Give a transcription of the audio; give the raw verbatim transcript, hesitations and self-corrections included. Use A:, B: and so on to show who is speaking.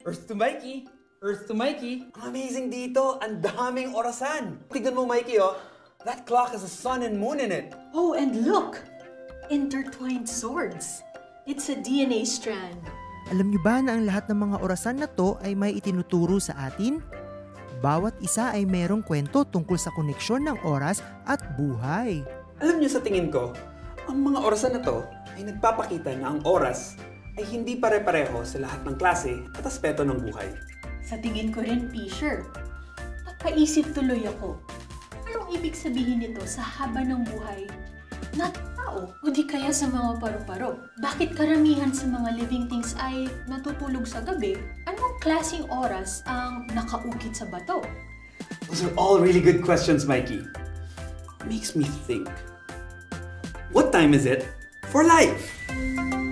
A: Earth to Mikey! Earth to Mikey!
B: Ang amazing dito, ang daming orasan. Tignan mo, Mikey, oh. That clock has a sun and moon in it.
C: Oh, and look! Intertwined swords. It's a D N A strand.
D: Alam niyo ba na ang lahat ng mga orasan na to ay may itinuturo sa atin? Bawat isa ay merong kwento tungkol sa koneksyon ng oras at buhay.
B: Alam niyo, sa tingin ko, ang mga orasan na to ay nagpapakita na ang oras ay hindi pare-pareho sa lahat ng klase at aspeto ng buhay.
C: Sa tingin ko rin, Fisher. Napaisip tuloy ako. Anong ibig sabihin nito sa haba ng buhay na tao o di kaya sa mga paru-paro? Bakit karamihan sa mga living things ay natutulog sa gabi? Anong klaseng oras ang nakaukit sa bato?
B: Those are all really good questions, Mikey. Makes me think. What time is it for life?